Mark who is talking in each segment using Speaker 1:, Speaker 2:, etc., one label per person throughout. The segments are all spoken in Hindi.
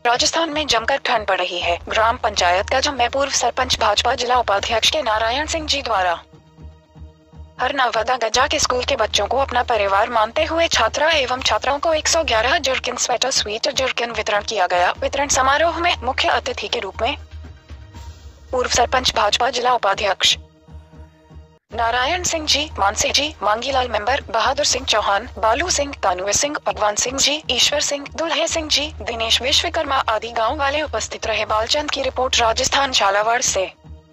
Speaker 1: राजस्थान में जमकर ठंड पड़ रही है। ग्राम पंचायत का में पूर्व सरपंच भाजपा जिला उपाध्यक्ष के नारायण सिंह जी द्वारा हर नवदा गजा के स्कूल के बच्चों को अपना परिवार मानते हुए छात्रा एवं छात्राओं को 111 जर्किन स्वेटर स्वीटर जर्किन वितरण किया गया। वितरण समारोह में मुख्य अतिथि के रूप में पूर्व सरपंच भाजपा जिला उपाध्यक्ष नारायण सिंह जी, मानसी जी, मांगीलाल मेंबर, बहादुर सिंह चौहान, बालू सिंह, तानुए सिंह, भगवान सिंह जी, ईश्वर सिंह, दुल्हे सिंह जी, दिनेश विश्वकर्मा आदि गांव वाले उपस्थित रहे। बालचंद की रिपोर्ट, राजस्थान झालावाड़ से।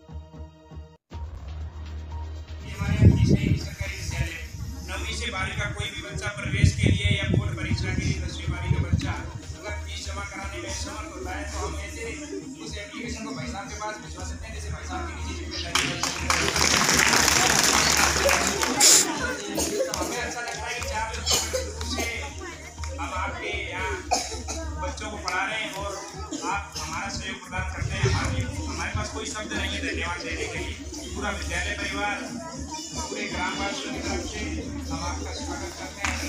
Speaker 2: का कोई भी बच्चा प्रवेश के लिए या बोर्ड परीक्षा के लिए 10वीं बारी का बच्चा अगर फीस जमा कराने में असमर्थ होता है तो हम ऐसे उस एप्लीकेशन को भाई साहब के पास भिजवा सकते हैं, जैसे भाई साहब की निजी जिम्मेदारी है। हमें अच्छा लगता है कि 4 बच्चों से हम आपके यहाँ बच्चों को पढ़ा रहे हैं और आप हमारा सहयोग प्रदान करते हैं। हमारे पास कोई शब्द नहीं है धन्यवाद देने के लिए। पूरा विद्यालय परिवार, पूरे ग्रामवासियों की तरफ से हम आपका स्वागत करते हैं।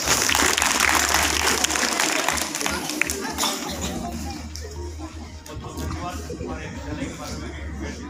Speaker 2: हमारे विद्यालय के बारे में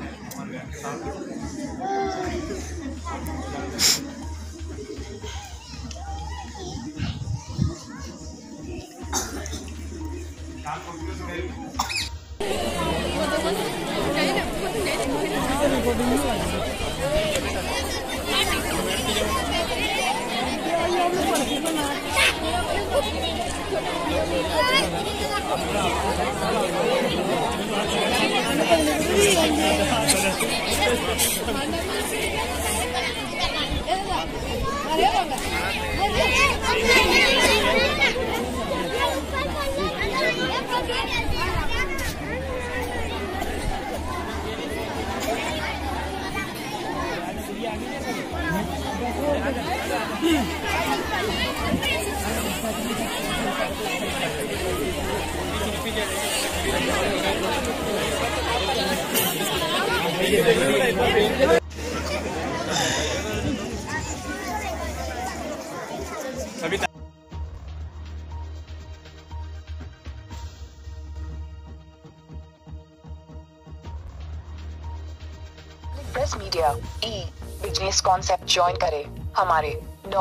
Speaker 1: press media e business concept join करें हमारे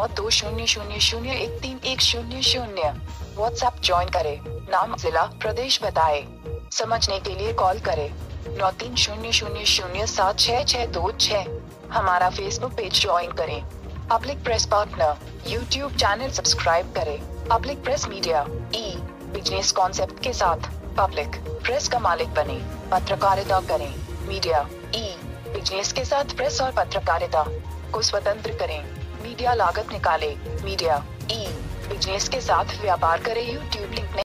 Speaker 1: 9200013110। व्हाट्सएप ज्वाइन करें, नाम जिला प्रदेश बताएं। समझने के लिए कॉल करें 9300076626। हमारा फेसबुक पेज ज्वाइन करें। Public press partner YouTube channel subscribe करें। Public press media e business concept के साथ पब्लिक प्रेस का मालिक बने, पत्रकारिता करें। मीडिया ई बिजनेस के साथ प्रेस और पत्रकारिता को स्वतंत्र करें। मीडिया लागत निकाले। मीडिया ई बिजनेस के साथ व्यापार करें। YouTube link